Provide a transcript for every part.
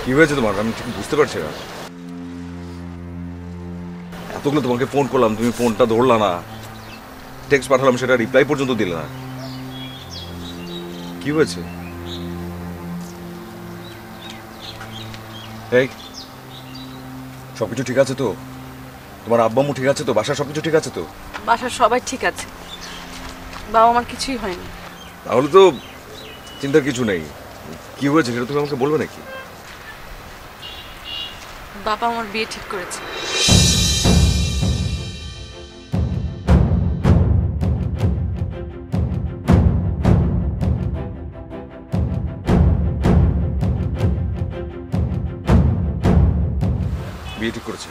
কি হয়েছে তোমার? আমি ঠিক বুঝতে পারছি না। এতগুলো তোমাকে ফোন করলাম, তুমি ফোনটা ধরলা না। টেক্সট পাঠালাম, সেটা রিপ্লাই পর্যন্ত দিলে না। কি হয়েছে? এই, সবকিছু ঠিক আছে তো? তোমার আব্বা আম্মু ঠিক আছে তো? বাসার সবকিছু ঠিক আছে তো? বাসার সবাই ঠিক আছে, বাবা আমার কিছুই হয়নি। তাহলে তো চিন্তার কিছু নেই। কি হয়েছে সেটা তুমি আমাকে বলবে নাকি? বাবা আমার বিয়ে ঠিক করেছে। বিয়ে ঠিক করেছে?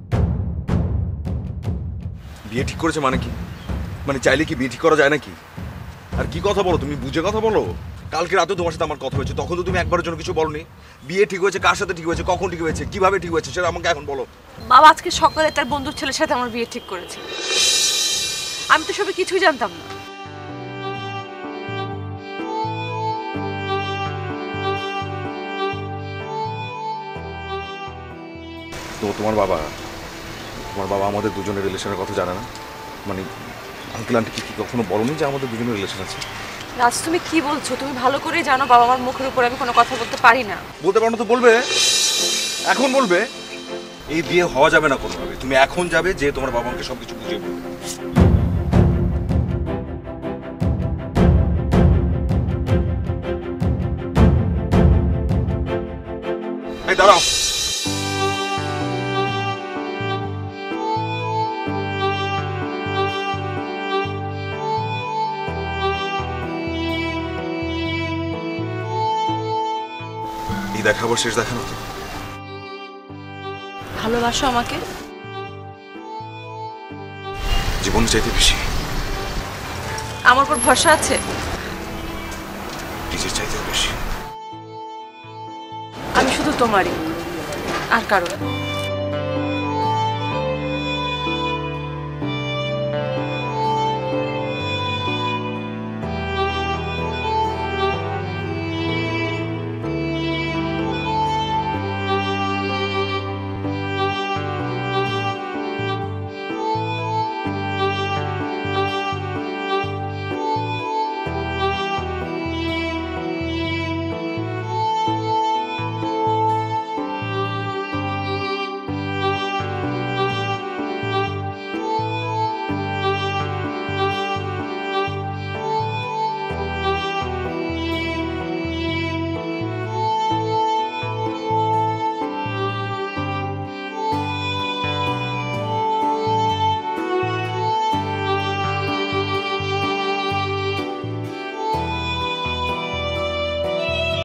বিয়ে ঠিক করেছে মানে কি? মানে চাইলে কি বিয়ে ঠিক করা যায় নাকি? আর কি কথা বলো তুমি, বুঝে কথা বলো। কালকে রাতে তোমার সাথে আমার কথা হয়েছে, তখন তো তুমি একবারের জন্য কিছু বলনি। বিয়ে ঠিক হয়েছে, কার সাথে ঠিক হয়েছে, কখন ঠিক হয়েছে, কিভাবে ঠিক হয়েছে, সেটা আমাকে এখন বলো। বাবা আজকে সকালে তার বন্ধুর ছেলের সাথে আমার বিয়ে ঠিক করেছে। আমি তো সবে কিছুই জানতাম না। তো তোমার বাবা আমাদের দুজনের রিলেশনের কথা জানে না? মানে আঙ্কেল আন্টি কি কখনো বলনি যে আমাদের দুজনের রিলেশন আছে? রাজ, তুমি কি বলছো? তুমি ভালো করেই জানো বাবা আমার মুখের উপর আমি কোনো কথা বলতে পারি না। বলতে পারো না তো বলবে, এখন বলবে। এই বিয়ে হওয়া যাবে না কোনোভাবে। তুমি এখন যাবে, যে তোমার বাবা আমাকে সবকিছু বুঝিয়ে বলবে। এই দাঁড়াও। এই দেখাবো শেষ দেখানো তো? ভালোবাসো আমাকে? জীবন চাইতে বেশি। আমার উপর ভরসা আছে? নিজের চাইতেও বেশি। আমি শুধু তোমারই, আর কারণ।